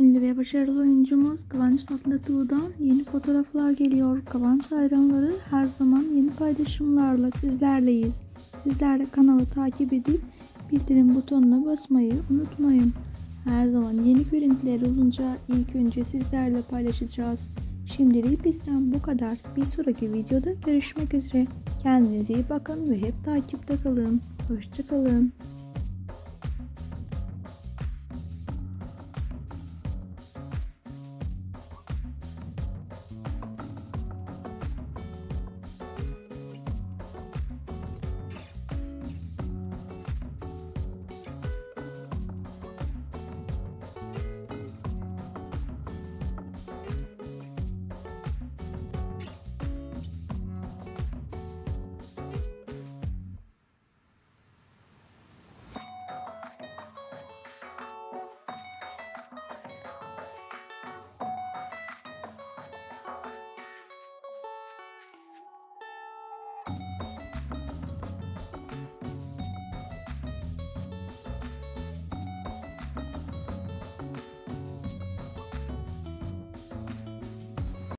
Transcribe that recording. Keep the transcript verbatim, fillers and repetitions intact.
Ünlü ve başarılı oyuncumuz Kıvanç Tatlıtuğ'dan yeni fotoğraflar geliyor. Kıvanç hayranları her zaman yeni paylaşımlarla sizlerleyiz. Sizler de kanalı takip edip bildirim butonuna basmayı unutmayın. Her zaman yeni görüntüler olunca ilk önce sizlerle paylaşacağız. Şimdilik bizden bu kadar. Bir sonraki videoda görüşmek üzere. Kendinize iyi bakın ve hep takipte kalın. Hoşça kalın.